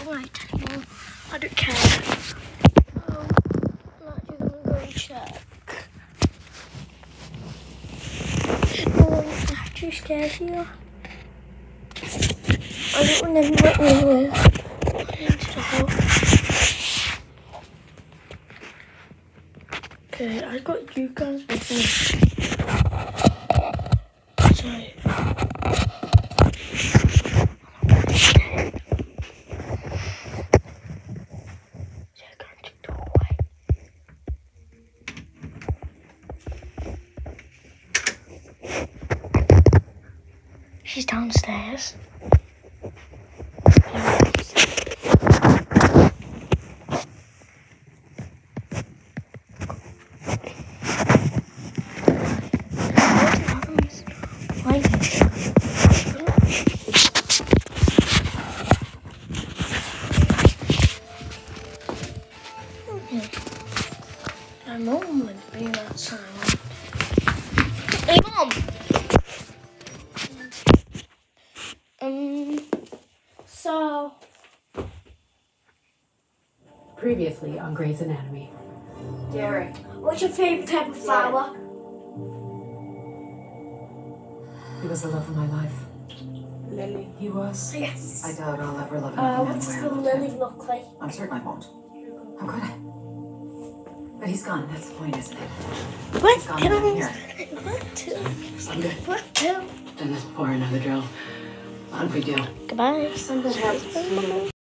light anymore. I don't care. I'm actually gonna go and check. I'm too scared here. I don't want them to let me into the house. Okay, I got you guys with me. So she's downstairs. My mom would be outside. Hey, Mom! So... Previously on Grey's Anatomy. Derek. What's your favourite type of flower? He was the love of my life. Lily. He was. Yes. I doubt I'll ever love another What man does the way I the loved lily him. look like? I'm certain I won't. How could I? But he's gone. That's the point, isn't it? What He's gone. And I'm here. What? I'm good. What? Done this before. Another drill. Not a big deal. Goodbye. Something happens.